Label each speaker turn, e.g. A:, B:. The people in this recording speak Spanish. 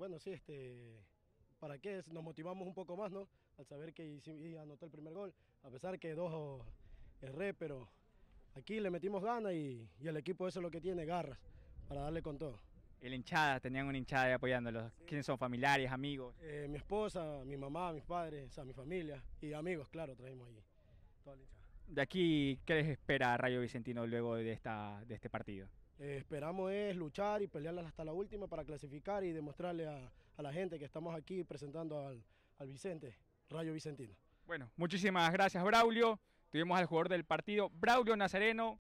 A: bueno, sí, ¿para qué? Nos motivamos un poco más, ¿no? Al saber que anotó el primer gol, a pesar que dos erré, pero aquí le metimos ganas y el equipo eso es lo que tiene, garras, para darle con todo.
B: Y la hinchada, tenían una hinchada ahí apoyándolos. Sí. ¿Quiénes son? ¿Familiares, amigos?
A: Mi esposa, mi mamá, mis padres, o sea, mi familia y amigos, claro, trajimos allí, toda la hinchada.
B: De aquí, ¿qué les espera a Rayo Vicentino luego de este partido?
A: Esperamos es luchar y pelear hasta la última para clasificar y demostrarle a la gente que estamos aquí presentando al Vicente, Rayo Vicentino.
B: Bueno, muchísimas gracias, Braulio. Tuvimos al jugador del partido, Braulio Nazareno.